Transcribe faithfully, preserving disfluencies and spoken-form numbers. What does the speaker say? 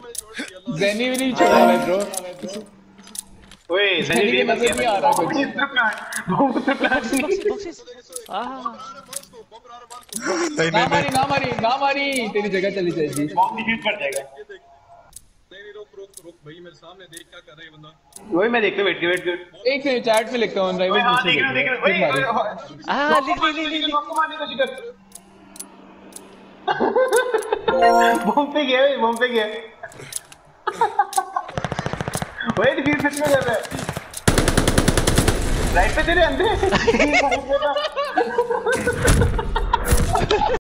ज़ेनी भी नहीं छोड़ा है ब्रो। ओए ज़ेनी भी नजर नहीं आ रहा कुछ। बहुत प्लान ना मारी ना मारी ना मारी तेरी जगह चली जाएगी। बॉम्ब डिफ्यूज कर जाएगा। नहीं रुक रुक रुक भाई मेरे सामने देख क्या कर रहा है बंदा। वही मैं देखता हूँ वेट वेट वेट। एक सेकंड चैट में लिखता हूँ राइवल हां पीछे देख रहा देख रहा ओए हां लिख लिख लिख लिख नॉक मारने को शिकर। बॉम्ब पे गया बॉम्ब पे गया। ओए डिफ्यूज सच में कर रहा है। राइट पे तेरे अंदर